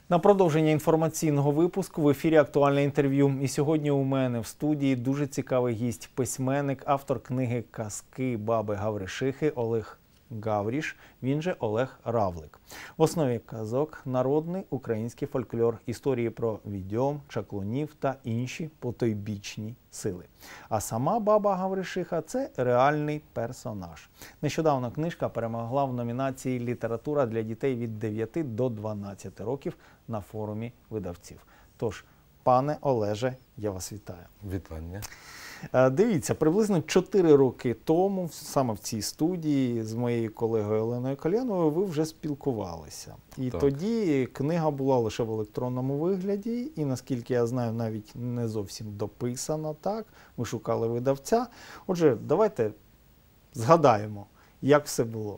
На продовження інформаційного випуску в ефірі «Актуальне інтерв'ю». І сьогодні у мене в студії дуже цікавий гість, письменник, автор книги «Казки баби Гавришихи» Олег Гавріш, він же Олег Равлик. В основі казок – народний український фольклор, історії про відьом, чаклунів та інші потойбічні сили. А сама баба Гавришиха – це реальний персонаж. Нещодавно книжка перемогла в номінації «Література для дітей від 9 до 12 років» на форумі видавців. Тож, пане Олеже, я вас вітаю. Вітання. Дивіться, приблизно 4 роки тому, саме в цій студії, з моєю колегою Оленою Кальяновою, ви вже спілкувалися. І Так. тоді книга була лише в електронному вигляді, і, наскільки я знаю, навіть не зовсім дописана, так? Ми шукали видавця. Отже, давайте згадаємо, як все було.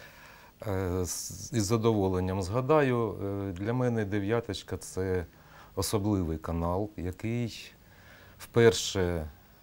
Із задоволенням згадаю, для мене «Дев'яточка» – це особливий канал, який вперше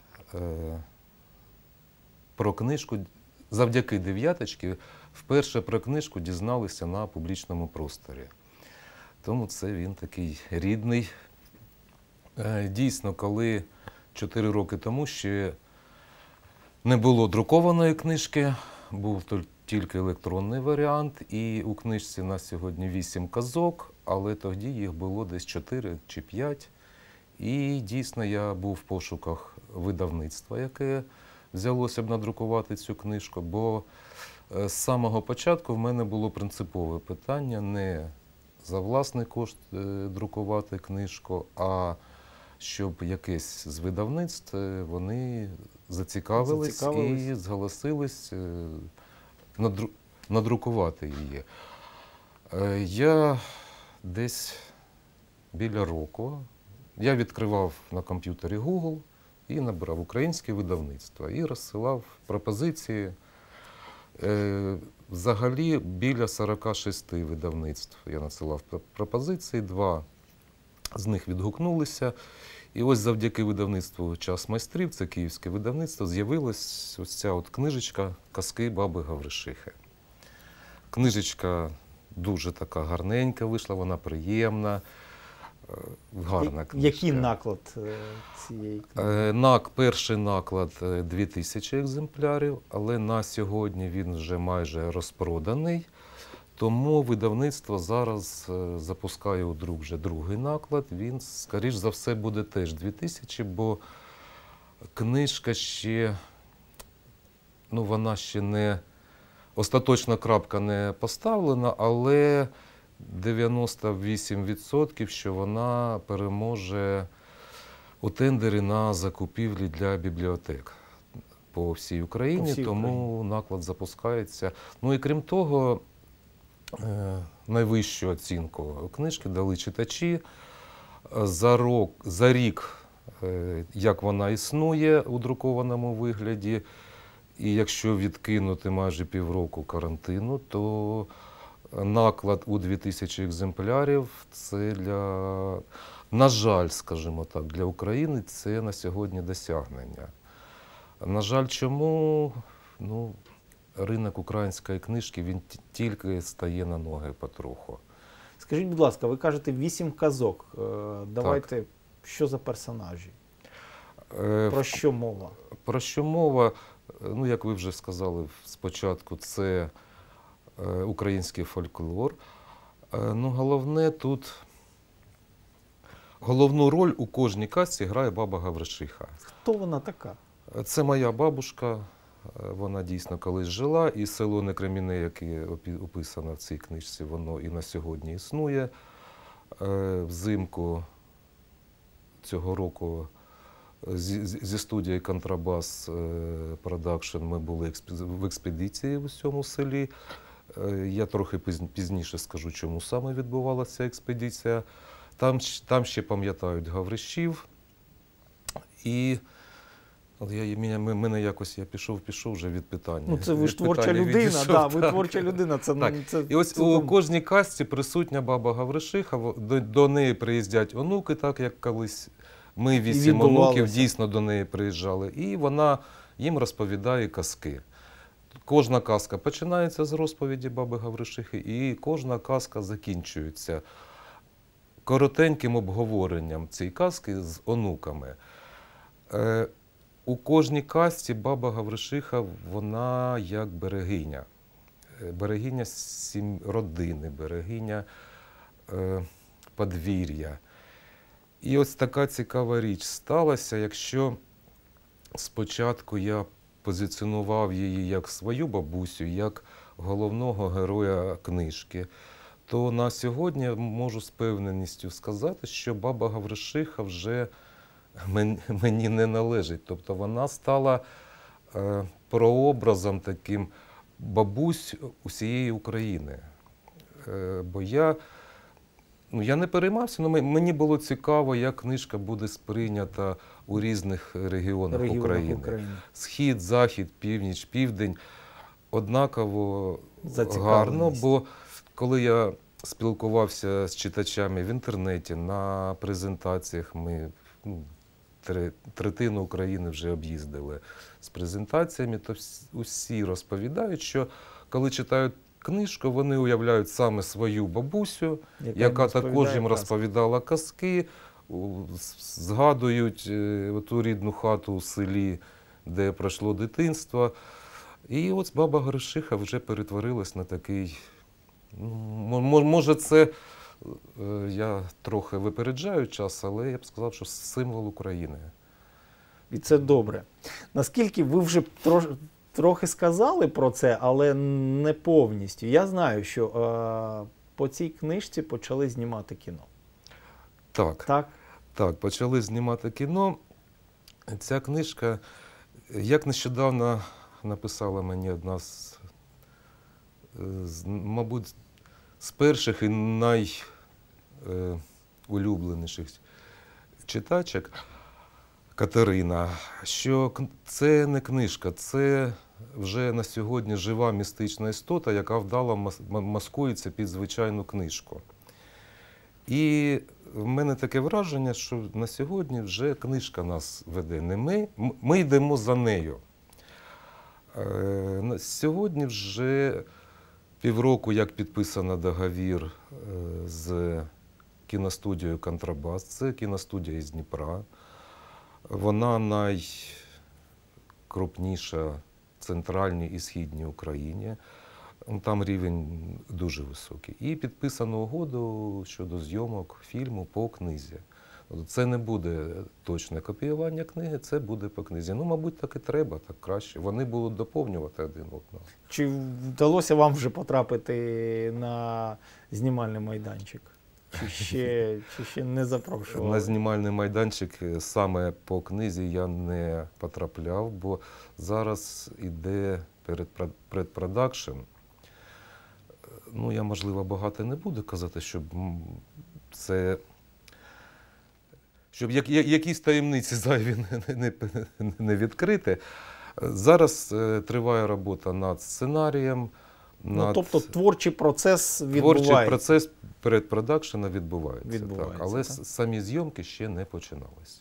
про книжку, завдяки «Дев'яточці», вперше про книжку дізналися на публічному просторі. Тому це він такий рідний. Дійсно, коли 4 роки тому ще не було друкованої книжки, був тільки електронний варіант, і у книжці на сьогодні 8 казок, але тоді їх було десь 4 чи 5. І дійсно я був в пошуках видавництва, яке взялося б надрукувати цю книжку, бо з самого початку в мене було принципове питання не за власний кошт друкувати книжку, а щоб якесь з видавництв вони зацікавились і зголосились надрукувати її. Я десь біля року я відкривав на комп'ютері Google і набирав українське видавництво і розсилав пропозиції. Взагалі біля 46 видавництв я надсилав пропозиції, 2 з них відгукнулися. І ось завдяки видавництву «Час майстрів», це київське видавництво, з'явилась ось ця от книжечка «Казки баби Гавришихи». Книжечка дуже така гарненька вийшла, вона приємна. Гарна книжка. Який наклад цієї книги? Перший наклад 2000 екземплярів, але на сьогодні він вже майже розпроданий. Тому видавництво зараз запускає у друк вже другий наклад. Він, скоріш за все, буде теж 2000, бо книжка ще, вона ще не, остаточна крапка не поставлена, але 98%, що вона переможе у тендері на закупівлі для бібліотек по всій Україні, тому наклад запускається. Ну і крім того, найвищу оцінку книжки дали читачі. За рік, як вона існує у друкованому вигляді, і якщо відкинути майже півроку карантину, то наклад у 2000 екземплярів – це на жаль, скажімо так, для України це на сьогодні досягнення. На жаль, чому? Ринок української книжки, він тільки стає на ноги потроху. Скажіть, будь ласка, ви кажете 8 казок. Давайте, що за персонажі? Про що мова? Про що мова? Як ви вже сказали спочатку, це український фольклор. Головне тут, головну роль у кожній казці грає баба Гавришиха. Хто вона така? Це моя бабушка, вона дійсно колись жила, і село Некреміне, яке описано в цій книжці, воно і на сьогодні існує. Взимку цього року зі студією «Контрабас Продакшн» ми були в експедиції у цьому селі. Я трохи пізніше скажу, чому саме відбувалася ця експедиція. Там ще пам'ятають Гавришів. І я пішов вже від питання. Це ви ж творча людина, ви творча людина. І ось у кожній казці присутня баба Гавришиха, до неї приїздять онуки, так як колись ми 8 онуків дійсно до неї приїжджали. І вона їм розповідає казки. Кожна казка починається з розповіді баби Гавришихи, і кожна казка закінчується коротеньким обговоренням цієї казки з онуками. У кожній казці баба Гавришиха, вона як берегиня. Берегиня родини, берегиня подвір'я. І ось така цікава річ сталася, якщо спочатку я позиціонував її як свою бабусю, як головного героя книжки, то на сьогодні можу з певненістю сказати, що баба Гавришиха вже мені не належить. Тобто вона стала прообразом таким бабусь усієї України. Бо я не переймався, але мені було цікаво, як книжка буде сприйнята у різних регіонах України. Схід, захід, північ, південь. Однаково гарно, бо коли я спілкувався з читачами в інтернеті, на презентаціях, ми третину України вже об'їздили з презентаціями, то усі розповідають, що коли читають книжку, вони уявляють саме свою бабусю, яка також їм розповідала казки, згадують ту рідну хату у селі, де пройшло дитинство. І ось баба Гавришиха вже перетворилась на такий, може це, я трохи випереджаю час, але я б сказав, що символ України. І це добре. Наскільки ви вже трохи сказали про це, але не повністю. Я знаю, що по цій книжці почали знімати кіно. Так, почали знімати кіно. Ця книжка, як нещодавно написала мені одна мабуть, з перших і найулюбленіших читачок, Катерина, що це не книжка, це вже на сьогодні жива містична істота, яка вдало маскується під звичайну книжку. І в мене таке враження, що на сьогодні вже книжка нас веде, не ми йдемо за нею. Сьогодні вже півроку, як підписано договір з кіностудією «Контрабас», це кіностудія із Дніпра. Вона найкрупніша в центральній і східній Україні. Там рівень дуже високий. І підписано угоду щодо зйомок фільму по книзі. Це не буде точне копіювання книги, це буде по книзі. Мабуть, так і треба, так краще. Вони будуть доповнювати один одного. Чи вдалося вам вже потрапити на знімальний майданчик? Чи ще не запрошували? На знімальний майданчик саме по книзі я не потрапляв, бо зараз іде предпродакшн. Я, можливо, багато не буду казати, щоб якісь таємниці зайві не відкрити. Зараз триває робота над сценарієм. Тобто творчий процес відбувається? Творчий процес предпродакшена відбувається, так, але самі зйомки ще не починалися.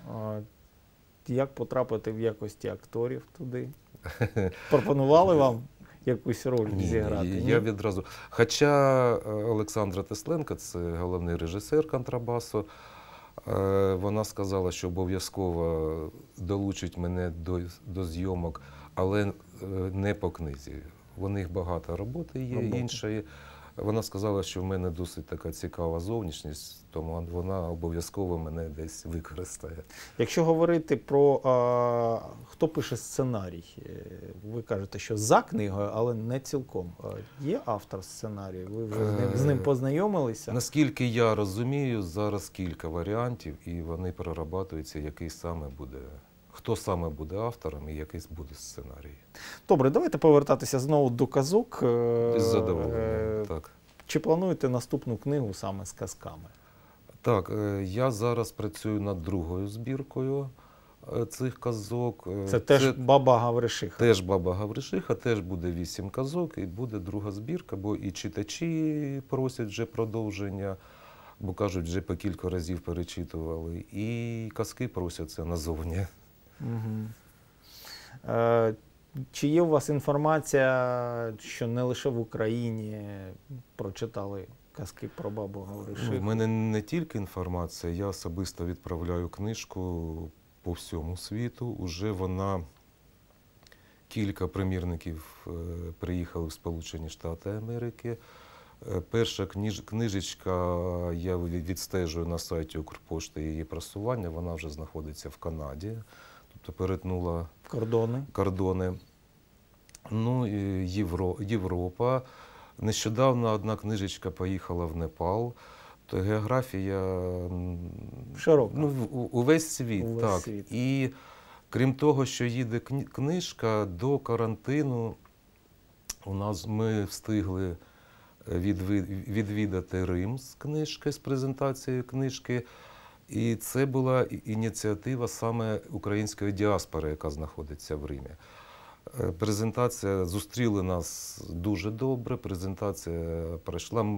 Як потрапити в якості акторів туди? Пропонували вам якусь роль зіграти? Ні, я відразу. Хоча Олександра Тесленко, це головний режисер «Контрабасу», вона сказала, що обов'язково долучить мене до зйомок, але не по книзі. У них багато роботи є, іншої. Вона сказала, що в мене досить така цікава зовнішність, тому вона обов'язково мене десь використає. Якщо говорити про хто пише сценарій, ви кажете, що за книгою, але не цілком. Є автор сценарію? Ви вже з ним познайомилися? Наскільки я розумію, зараз кілька варіантів, і вони прорабатуються, який саме буде. Хто саме буде автором і якийсь буде сценарій. Добре, давайте повертатися знову до казок. Із задоволенням, так. Чи плануєте наступну книгу саме з казками? Так, я зараз працюю над другою збіркою цих казок. Це теж баба Гавришиха? Теж баба Гавришиха, теж буде 8 казок і буде друга збірка, бо і читачі просять вже продовження, бо кажуть, вже по кілька разів перечитували, і казки просяться назовні. Чи є у вас інформація, що не лише в Україні прочитали казки про бабу Ну, Гавришиху. в мене не тільки інформація, я особисто відправляю книжку по всьому світу. Уже вона, кілька примірників приїхали в Сполучені Штати Америки. Перша книжечка, я відстежую на сайті Укрпошти її просування, вона вже знаходиться в Канаді, тобто перетнула кордони. Ну, і Європа. Нещодавно одна книжечка поїхала в Непал. То географія Широка. ну, увесь світ. Увесь так. світ. І крім того, що їде книжка, до карантину ми встигли відвідати Рим з книжки, з презентацією книжки. І це була ініціатива саме української діаспори, яка знаходиться в Римі. Презентація, зустріли нас дуже добре, презентація пройшла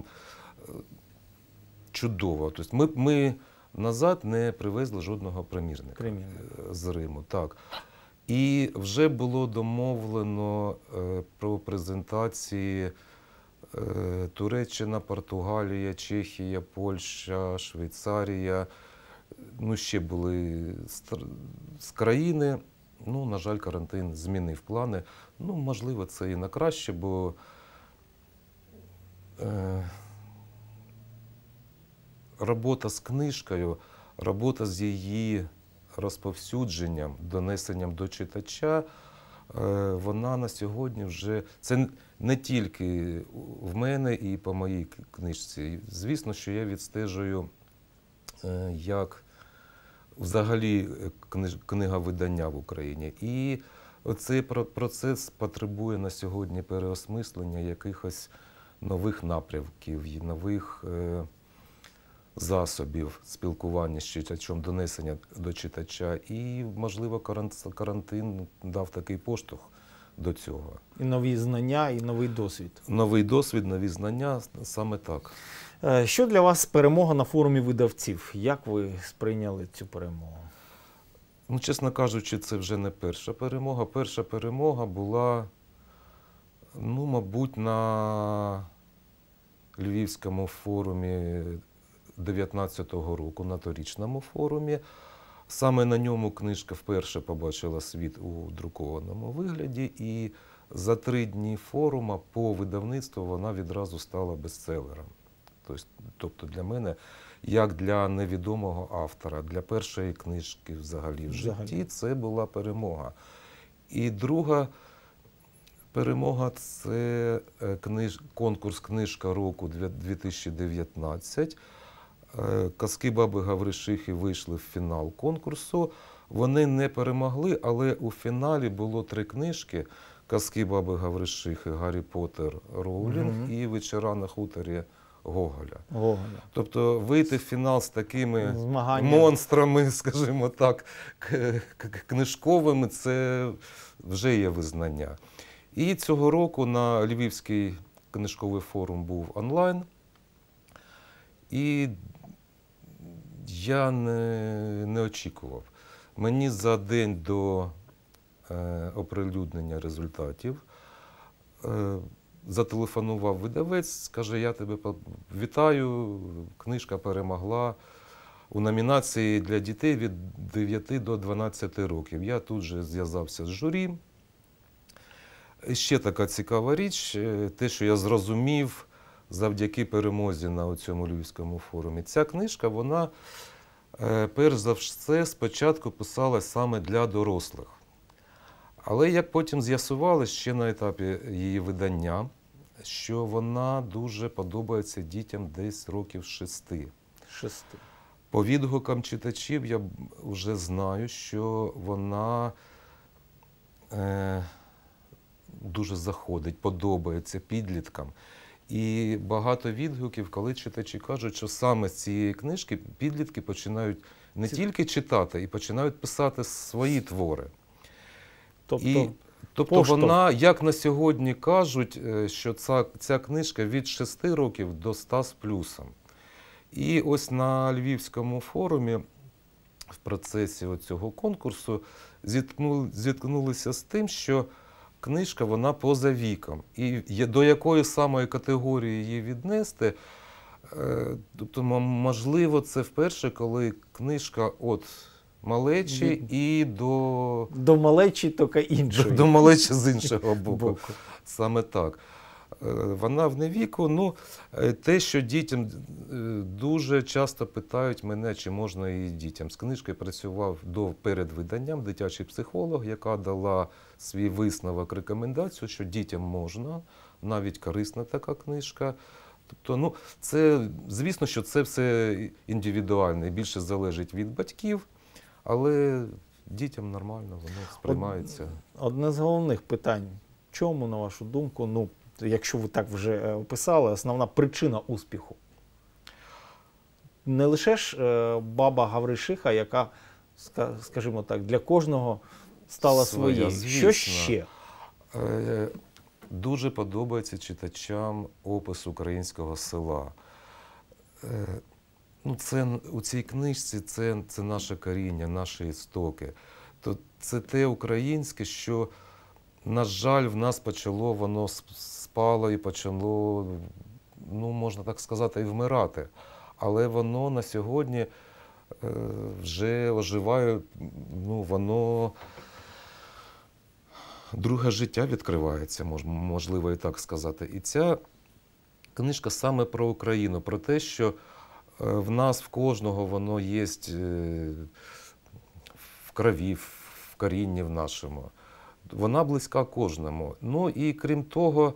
чудово. Тобто ми назад не привезли жодного примірника з Риму. Так. І вже було домовлено про презентації Туреччина, Португалія, Чехія, Польща, Швейцарія. Ну, ще були з країни. Ну, на жаль, карантин змінив плани. Ну, можливо, це і на краще, бо робота з книжкою, робота з її розповсюдженням, донесенням до читача, вона на сьогодні вже, це не тільки в мене і по моїй книжці. Звісно, що я відстежую, як взагалі книговидання в Україні. І цей процес потребує на сьогодні переосмислення якихось нових напрямків, нових засобів спілкування з читачом, донесення до читача. І, можливо, карантин дав такий поштовх до цього. І нові знання, і новий досвід. Новий досвід, нові знання, саме так. Що для вас перемога на форумі видавців? Як ви сприйняли цю перемогу? Ну, чесно кажучи, це вже не перша перемога. Перша перемога була, ну, мабуть, на Львівському форумі 19-го року, на торічному форумі. Саме на ньому книжка вперше побачила світ у друкованому вигляді, і за 3 дні форуму по видавництву вона відразу стала бестселером. Тобто для мене, як для невідомого автора, для першої книжки взагалі в житті, це була перемога. І друга перемога – це конкурс «Книжка року 2019». Казки баби Гавришихи вийшли в фінал конкурсу. Вони не перемогли, але у фіналі було 3 книжки: «Казки баби Гавришихи», «Гаррі Поттер» Роулінг і «Вечора на хуторі» Гоголя. Тобто вийти в фінал з такими монстрами, скажімо так, книжковими, це вже є визнання. І цього року на Львівський книжковий форум був онлайн. І я не очікував. Мені за день до оприлюднення результатів зателефонував видавець, каже: я тебе вітаю, книжка перемогла у номінації для дітей від 9 до 12 років. Я тут же зв'язався з журі. Ще така цікава річ, те, що я зрозумів завдяки перемозі на цьому Львівському форумі. Ця книжка, вона, перш за все, спочатку писалась саме для дорослих. Але як потім з'ясувалось ще на етапі її видання, що вона дуже подобається дітям десь років 6. По відгукам читачів я вже знаю, що вона дуже заходить, подобається підліткам. І багато відгуків, коли читачі кажуть, що саме з цієї книжки підлітки починають не тільки читати, і починають писати свої твори. Тобто вона, як на сьогодні кажуть, що ця книжка від 6 років до 100 з плюсом. І ось на Львівському форумі в процесі цього конкурсу зіткнулися з тим, що книжка, вона поза віком. І до якої самої категорії її віднести, Тобто, можливо, це вперше, коли книжка від малечі і До малечі, тільки іншої. до малечі з іншого боку. Боку. Саме так. Вона вне віку. Ну, те, що дітям дуже часто питають мене, чи можна і дітям. З книжкою працював перед виданням дитячий психолог, яка дала свій висновок, рекомендацію, що дітям можна, навіть корисна така книжка. Тобто, ну, це, звісно, що це все індивідуально і більше залежить від батьків, але дітям нормально, воно сприймається. Одне з головних питань. Чому, на вашу думку, ну, якщо ви так вже описали, основна причина успіху? Не лише ж баба Гавришиха, яка, скажімо так, для кожного стала своєю. Що ще? Дуже подобається читачам опис українського села. Ну, це, у цій книжці це наше коріння, наші істоки. Це те українське, що, на жаль, в нас почало, воно спало і почало, ну, можна так сказати, і вмирати. Але воно на сьогодні вже оживає, ну, воно друге життя відкривається, можливо і так сказати. І ця книжка саме про Україну, про те, що в нас, в кожного воно є в крові, в корінні в нашому. Вона близька кожному. Ну і крім того,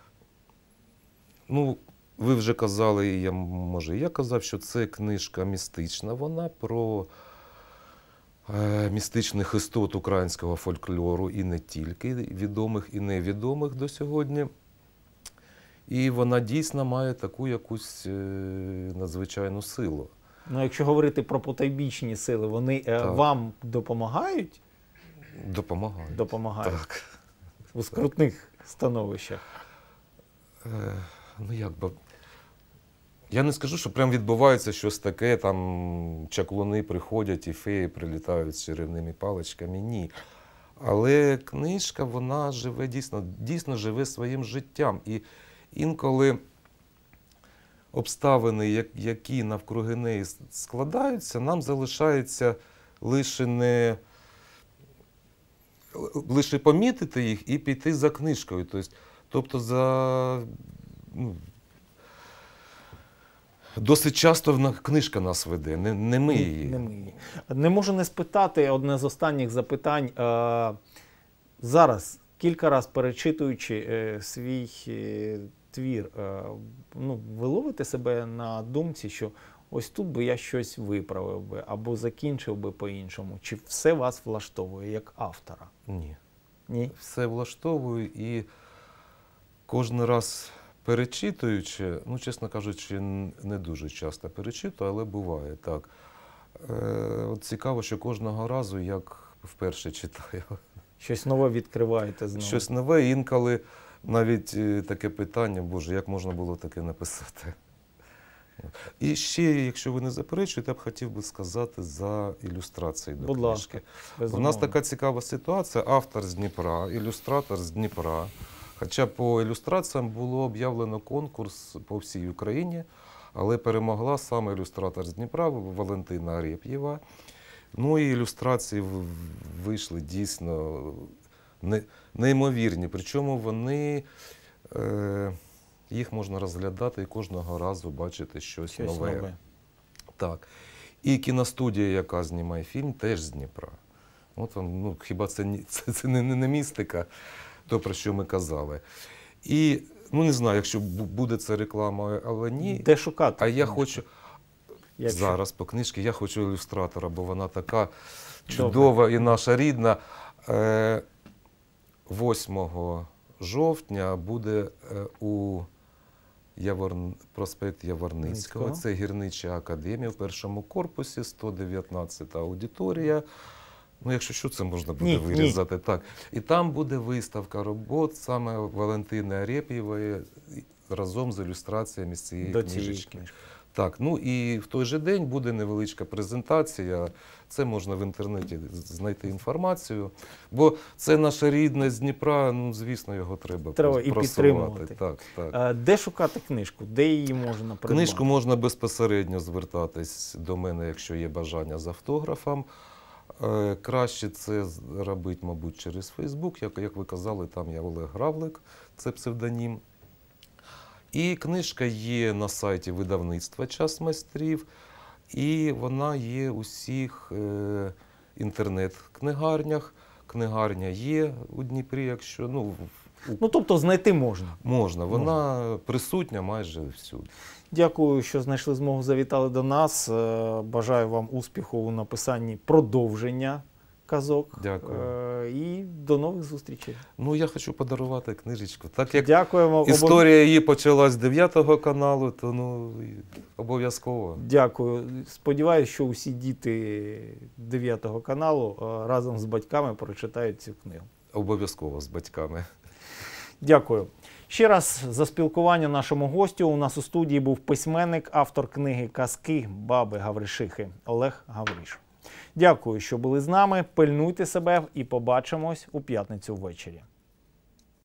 ну, ви вже казали, і може я казав, що це книжка містична, вона про містичних істот українського фольклору і не тільки, відомих і невідомих до сьогодні. І вона дійсно має таку якусь надзвичайну силу. Ну, якщо говорити про потойбічні сили, вони вам допомагають? Допомагають. Допомагають. Так. У скрутних становищах. Ну, як би... Я не скажу, що прям відбувається щось таке, там чаклуни приходять і феї прилітають з чарівними паличками. Ні. Але книжка, вона живе дійсно живе своїм життям. І інколи обставини, які навкруги неї складаються, нам залишається лише помітити їх і піти за книжкою. Тобто досить часто книжка нас веде, не ми її. Не ми її. Не можу не спитати, одне з останніх запитань. Зараз, кілька разів перечитуючи свій твір, ну, ви ловите себе на думці, що ось тут би я щось виправив би, або закінчив би по-іншому? Чи все вас влаштовує як автора? Ні. Ні? Все влаштовую і кожен раз перечитуючи, ну, чесно кажучи, не дуже часто перечитую, але буває так. От цікаво, що кожного разу, як вперше читаю. Щось нове відкриваєте знову? Щось нове, інколи навіть таке питання, Боже, як можна було таке написати? І ще, якщо ви не заперечуєте, я б хотів би сказати за ілюстрації до книжки. Будь ласка, У нас така цікава ситуація, автор з Дніпра, ілюстратор з Дніпра. Хоча по ілюстраціям було об'явлено конкурс по всій Україні, але перемогла саме ілюстратор з Дніпра Валентина Арєп'єва. Ну і ілюстрації вийшли дійсно неймовірні. Причому вони, їх можна розглядати і кожного разу бачити щось нове. Так. І кіностудія, яка знімає фільм, теж з Дніпра. От вам, ну, хіба це не містика, то, про що ми казали. І, ну, не знаю, якщо буде це рекламою, але ні. Де шукати? А я хочу, зараз по книжці, я хочу ілюстратора, бо вона така чудова і наша рідна. 8 жовтня буде у проспект Яворницького. Це гірнича академія в першому корпусі, 119 аудиторія. Ну, якщо що, це можна буде вирізати. Так. І там буде виставка робот саме Валентини Арєп'євої разом з ілюстраціями з цієї книжечки. Так, ну і в той же день буде невеличка презентація. Це можна в інтернеті знайти інформацію. Бо це наше рідне з Дніпра, ну, звісно, його треба І просувати. підтримувати. Так, так. Де шукати книжку? Де її можна придбати? Книжку можна безпосередньо звертатись до мене, якщо є бажання, з автографом. Краще це робити, мабуть, через Фейсбук. Як ви казали, там я Олег Гравлик, це псевдонім. І книжка є на сайті видавництва «Час майстрів», і вона є у всіх інтернет-книгарнях. Книгарня є у Дніпрі, якщо... Ну, тобто знайти можна. Можна, вона присутня майже всюди. Дякую, що знайшли змогу, завітали до нас. Бажаю вам успіху у написанні продовження казок. Дякую. І до нових зустрічей. Ну, я хочу подарувати книжечку. Так як Дякуємо. історія її почалась з 9-го каналу, то ну, обов'язково. Дякую. Сподіваюсь, що усі діти 9-го каналу разом з батьками прочитають цю книгу. Обов'язково з батьками. Дякую. Ще раз за спілкування нашому гостю. У нас у студії був письменник, автор книги «Казки баби Гавришихи» Олег Гавриш. Дякую, що були з нами. Пильнуйте себе і побачимось у п'ятницю ввечері.